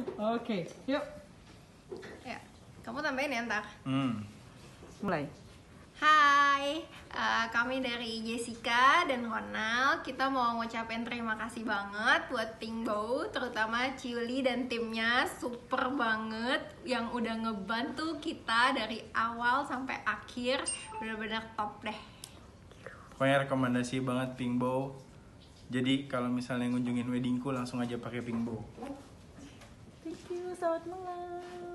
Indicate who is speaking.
Speaker 1: Oke, yuk.
Speaker 2: Ya, kamu tambahin ya ntar.
Speaker 1: Mulai.
Speaker 2: Hai, kami dari Jessica dan Ronald. Kita mau ngucapin terima kasih banget buat Pinkbow, terutama Ciuli dan timnya. Super banget yang udah ngebantu kita dari awal sampai akhir. Bener-bener top deh.
Speaker 3: Pokoknya rekomendasi banget Pinkbow. Jadi kalau misalnya ngunjungin weddingku langsung aja pakai Pinkbow.
Speaker 1: Thank you, selamat malam.